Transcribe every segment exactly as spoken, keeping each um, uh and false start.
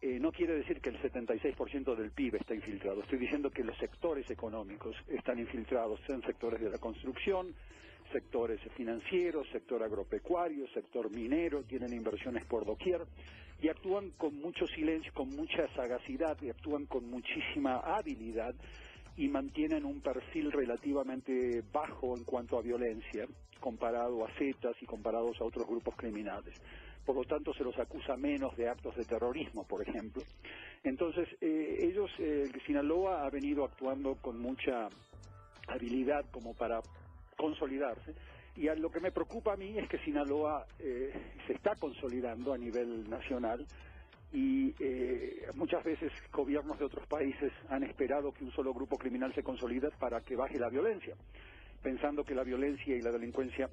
eh, no quiere decir que el setenta y seis por ciento del P I B está infiltrado. Estoy diciendo que los sectores económicos están infiltrados en sectores de la construcción, sectores financieros, sector agropecuario, sector minero, tienen inversiones por doquier y actúan con mucho silencio, con mucha sagacidad y actúan con muchísima habilidad y mantienen un perfil relativamente bajo en cuanto a violencia comparado a Zetas y comparados a otros grupos criminales. Por lo tanto, se los acusa menos de actos de terrorismo, por ejemplo. Entonces, eh, ellos, eh, Sinaloa ha venido actuando con mucha habilidad como para consolidarse, y a lo que me preocupa a mí es que Sinaloa eh, se está consolidando a nivel nacional y eh, muchas veces gobiernos de otros países han esperado que un solo grupo criminal se consolide para que baje la violencia, pensando que la violencia y la delincuencia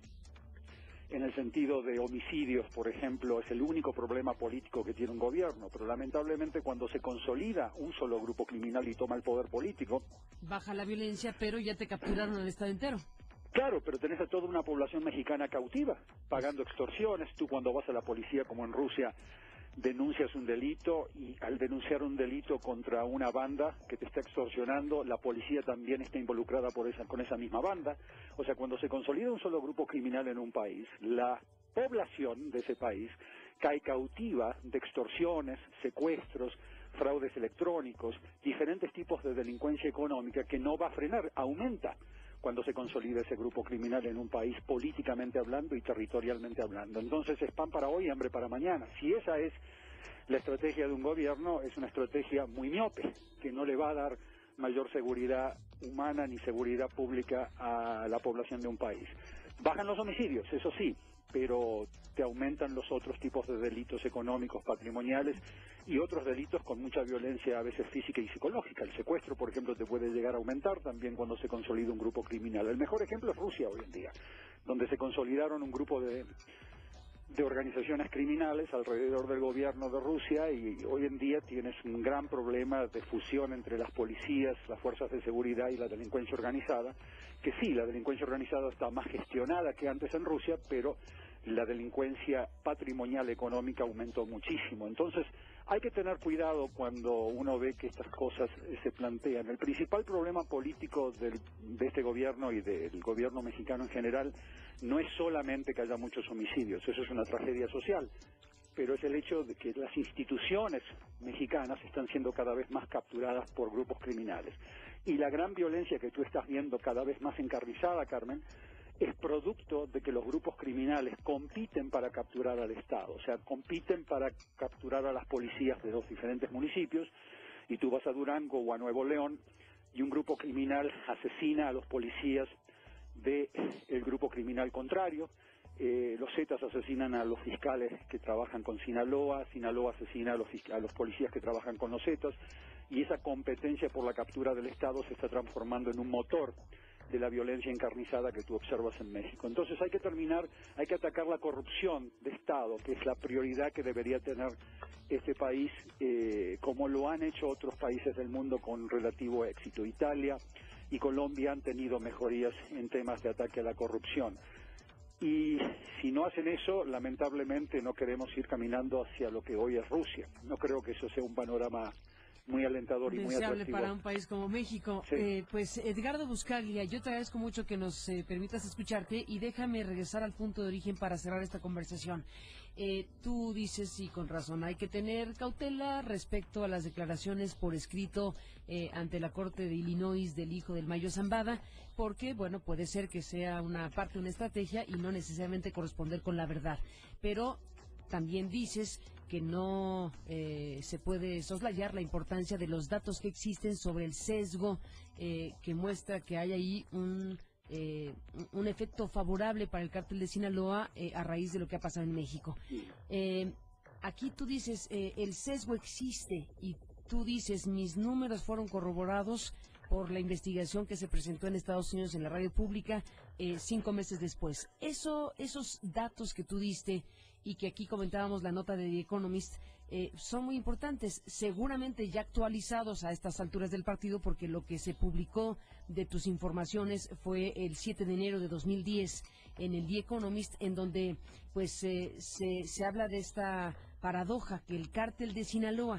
en el sentido de homicidios, por ejemplo, es el único problema político que tiene un gobierno, pero lamentablemente cuando se consolida un solo grupo criminal y toma el poder político, baja la violencia, pero ya te capturaron al estado entero. Claro, pero tenés a toda una población mexicana cautiva, pagando extorsiones. Tú cuando vas a la policía, como en Rusia, denuncias un delito y al denunciar un delito contra una banda que te está extorsionando, la policía también está involucrada por esa, con esa misma banda. O sea, cuando se consolida un solo grupo criminal en un país, la población de ese país cae cautiva de extorsiones, secuestros, fraudes electrónicos, diferentes tipos de delincuencia económica que no va a frenar, aumenta cuando se consolida ese grupo criminal en un país políticamente hablando y territorialmente hablando. Entonces es pan para hoy y hambre para mañana. Si esa es la estrategia de un gobierno, es una estrategia muy miope, que no le va a dar mayor seguridad humana ni seguridad pública a la población de un país. Bajan los homicidios, eso sí, pero te aumentan los otros tipos de delitos económicos, patrimoniales y otros delitos con mucha violencia, a veces física y psicológica. El secuestro, por ejemplo, te puede llegar a aumentar también cuando se consolida un grupo criminal. El mejor ejemplo es Rusia hoy en día, donde se consolidaron un grupo de, de organizaciones criminales alrededor del gobierno de Rusia y hoy en día tienes un gran problema de fusión entre las policías, las fuerzas de seguridad y la delincuencia organizada, que sí, la delincuencia organizada está más gestionada que antes en Rusia, pero la delincuencia patrimonial económica aumentó muchísimo. Entonces hay que tener cuidado cuando uno ve que estas cosas eh, se plantean. El principal problema político del, de este gobierno y del gobierno mexicano en general no es solamente que haya muchos homicidios, eso es una tragedia social, pero es el hecho de que las instituciones mexicanas están siendo cada vez más capturadas por grupos criminales. Y la gran violencia que tú estás viendo cada vez más encarnizada, Carmen, es producto de que los grupos criminales compiten para capturar al Estado, o sea, compiten para capturar a las policías de los diferentes municipios, y tú vas a Durango o a Nuevo León, y un grupo criminal asesina a los policías del grupo criminal contrario, eh, los Zetas asesinan a los fiscales que trabajan con Sinaloa, Sinaloa asesina a los, a los policías que trabajan con los Zetas, y esa competencia por la captura del Estado se está transformando en un motor de la violencia encarnizada que tú observas en México. Entonces hay que terminar, hay que atacar la corrupción de Estado, que es la prioridad que debería tener este país, eh, como lo han hecho otros países del mundo con relativo éxito. Italia y Colombia han tenido mejorías en temas de ataque a la corrupción. Y si no hacen eso, lamentablemente no queremos ir caminando hacia lo que hoy es Rusia. No creo que eso sea un panorama muy alentador y muy deseable atractivo para un país como México. Sí. Eh, pues Edgardo Buscaglia, yo te agradezco mucho que nos eh, permitas escucharte y déjame regresar al punto de origen para cerrar esta conversación. Eh, tú dices, y con razón, hay que tener cautela respecto a las declaraciones por escrito eh, ante la Corte de Illinois del hijo del Mayo Zambada, porque, bueno, puede ser que sea una parte de una estrategia y no necesariamente corresponder con la verdad. Pero también dices que no eh, se puede soslayar la importancia de los datos que existen sobre el sesgo eh, que muestra que hay ahí un eh, un efecto favorable para el cártel de Sinaloa eh, a raíz de lo que ha pasado en México. Eh, aquí tú dices, eh, el sesgo existe y tú dices, mis números fueron corroborados por la investigación que se presentó en Estados Unidos en la radio pública eh, cinco meses después. Eso, esos datos que tú diste y que aquí comentábamos la nota de The Economist eh, son muy importantes, seguramente ya actualizados a estas alturas del partido, porque lo que se publicó de tus informaciones fue el siete de enero de dos mil diez en el The Economist, en donde pues eh, se, se habla de esta paradoja que el cártel de Sinaloa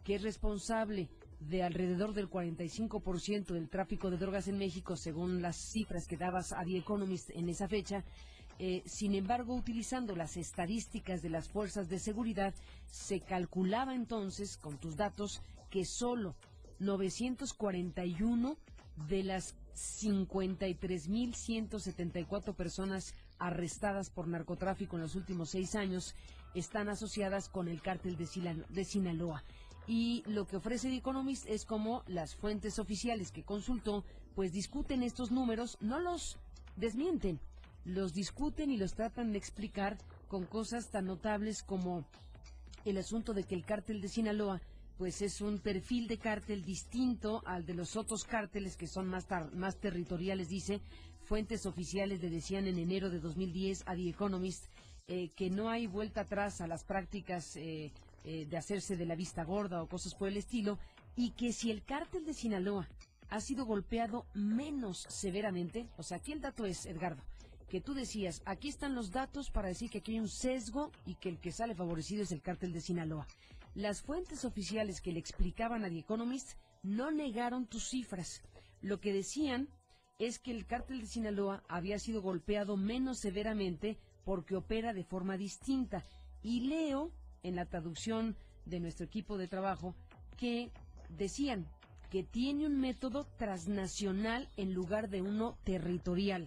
que es responsable de alrededor del cuarenta y cinco por ciento del tráfico de drogas en México, según las cifras que dabas a The Economist en esa fecha. Eh, sin embargo, utilizando las estadísticas de las fuerzas de seguridad, se calculaba entonces, con tus datos, que solo novecientos cuarenta y uno de las cincuenta y tres mil ciento setenta y cuatro personas arrestadas por narcotráfico en los últimos seis años están asociadas con el cártel de, Sinalo- de Sinaloa. Y lo que ofrece The Economist es como las fuentes oficiales que consultó, pues discuten estos números, no los desmienten, los discuten y los tratan de explicar con cosas tan notables como el asunto de que el cártel de Sinaloa pues es un perfil de cártel distinto al de los otros cárteles que son más, tar- más territoriales, dice. Fuentes oficiales le decían en enero de dos mil diez a The Economist eh, que no hay vuelta atrás a las prácticas eh, eh, de hacerse de la vista gorda o cosas por el estilo, y que si el cártel de Sinaloa ha sido golpeado menos severamente, o sea, aquí el dato es, Edgardo, que tú decías, aquí están los datos para decir que aquí hay un sesgo y que el que sale favorecido es el cártel de Sinaloa. Las fuentes oficiales que le explicaban a The Economist no negaron tus cifras. Lo que decían es que el cártel de Sinaloa había sido golpeado menos severamente porque opera de forma distinta. Y leo en la traducción de nuestro equipo de trabajo que decían que tiene un método transnacional en lugar de uno territorial.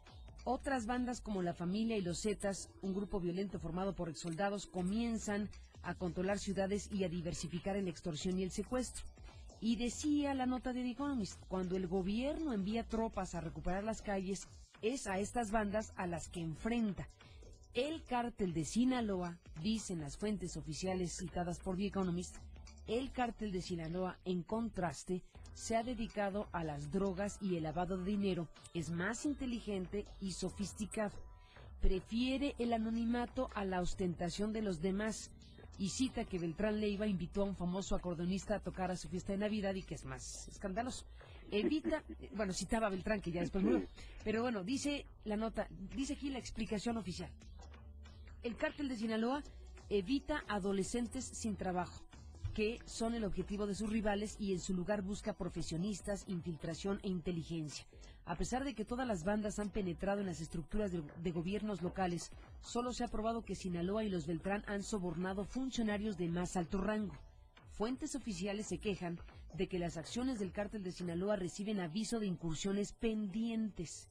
Otras bandas como La Familia y Los Zetas, un grupo violento formado por exsoldados, comienzan a controlar ciudades y a diversificar en la extorsión y el secuestro. Y decía la nota de The Economist, cuando el gobierno envía tropas a recuperar las calles, es a estas bandas a las que enfrenta. El cártel de Sinaloa, dicen las fuentes oficiales citadas por The Economist, el cártel de Sinaloa, en contraste, se ha dedicado a las drogas y el lavado de dinero, es más inteligente y sofisticado. Prefiere el anonimato a la ostentación de los demás. Y cita que Beltrán Leiva invitó a un famoso acordeonista a tocar a su fiesta de Navidad y que es más escandaloso. Evita, bueno, citaba a Beltrán, que ya después murió, pero bueno, dice la nota, dice aquí la explicación oficial. El cártel de Sinaloa evita adolescentes sin trabajo, que son el objetivo de sus rivales, y en su lugar busca profesionistas, infiltración e inteligencia. A pesar de que todas las bandas han penetrado en las estructuras de, de gobiernos locales, solo se ha probado que Sinaloa y los Beltrán han sobornado funcionarios de más alto rango. Fuentes oficiales se quejan de que las acciones del cártel de Sinaloa reciben aviso de incursiones pendientes.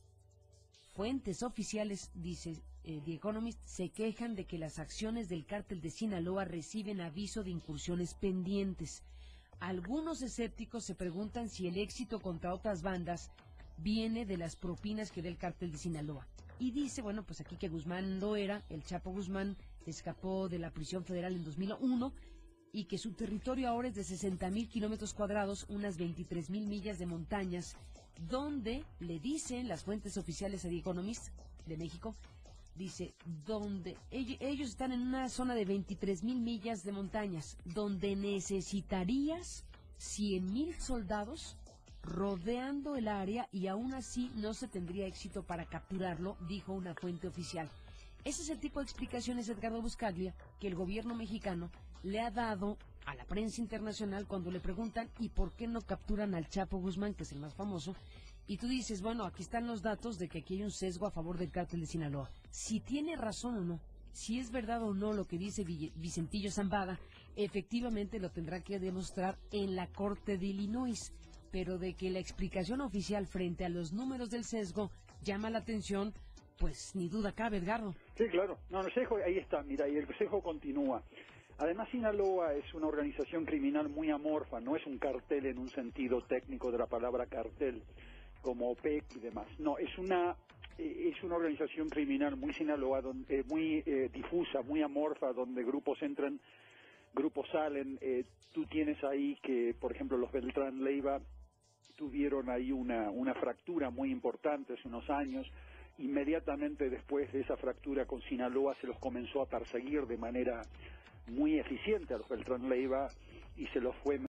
Fuentes oficiales, dice eh, The Economist, se quejan de que las acciones del cártel de Sinaloa reciben aviso de incursiones pendientes. Algunos escépticos se preguntan si el éxito contra otras bandas viene de las propinas que da el cártel de Sinaloa. Y dice, bueno, pues aquí que Guzmán lo era, el Chapo Guzmán escapó de la prisión federal en dos mil uno y que su territorio ahora es de sesenta mil kilómetros cuadrados, unas veintitrés mil millas de montañas, donde le dicen las fuentes oficiales a The Economist de México, dice, donde ellos, ellos están en una zona de veintitrés mil millas de montañas, donde necesitarías cien mil soldados rodeando el área y aún así no se tendría éxito para capturarlo, dijo una fuente oficial. Ese es el tipo de explicaciones, Edgardo Buscaglia, que el gobierno mexicano le ha dado a la prensa internacional cuando le preguntan ¿y por qué no capturan al Chapo Guzmán, que es el más famoso? Y tú dices, bueno, aquí están los datos de que aquí hay un sesgo a favor del cártel de Sinaloa. Si tiene razón o no, si es verdad o no lo que dice Vicentillo Zambada, efectivamente lo tendrá que demostrar en la Corte de Illinois. Pero de que la explicación oficial frente a los números del sesgo llama la atención, pues ni duda cabe, Edgardo. Sí, claro. No, el sesgo, ahí está, mira, y el sesgo continúa. Además, Sinaloa es una organización criminal muy amorfa, no es un cartel en un sentido técnico de la palabra cartel, como OPEC y demás. No, es una eh, es una organización criminal muy Sinaloa, donde, eh, muy eh, difusa, muy amorfa, donde grupos entran, grupos salen. Eh, tú tienes ahí que, por ejemplo, los Beltrán Leiva tuvieron ahí una, una fractura muy importante hace unos años. Inmediatamente después de esa fractura con Sinaloa se los comenzó a perseguir de manera muy eficiente a los Beltrán Leiva y se los fue